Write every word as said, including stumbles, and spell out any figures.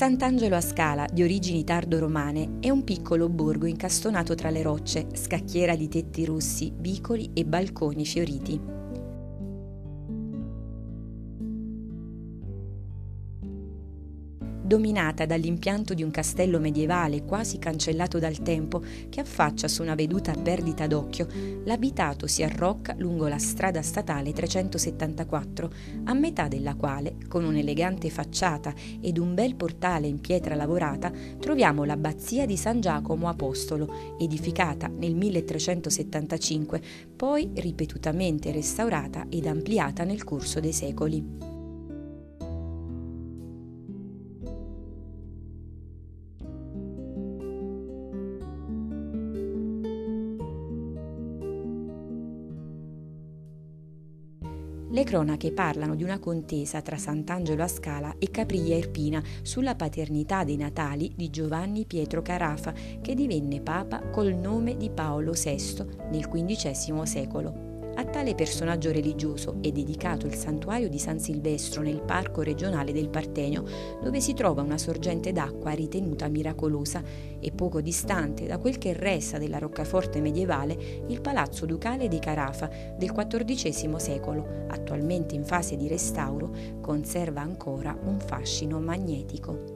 Sant'Angelo a Scala, di origini tardo-romane, è un piccolo borgo incastonato tra le rocce, scacchiera di tetti rossi, vicoli e balconi fioriti. Dominata dall'impianto di un castello medievale quasi cancellato dal tempo che affaccia su una veduta perdita d'occhio, l'abitato si arrocca lungo la strada statale trecentosettantaquattro, a metà della quale, con un'elegante facciata ed un bel portale in pietra lavorata, troviamo l'abbazia di San Giacomo Apostolo, edificata nel milletrecentosettantacinque, poi ripetutamente restaurata ed ampliata nel corso dei secoli. Le cronache parlano di una contesa tra Sant'Angelo a Scala e Capriglia Irpina sulla paternità dei natali di Giovanni Pietro Carafa, che divenne papa col nome di Paolo sesto nel quindicesimo secolo. A tale personaggio religioso è dedicato il santuario di San Silvestro nel parco regionale del Partenio, dove si trova una sorgente d'acqua ritenuta miracolosa, e poco distante da quel che resta della roccaforte medievale il palazzo ducale di Carafa del quattordicesimo secolo, attualmente in fase di restauro, conserva ancora un fascino magnetico.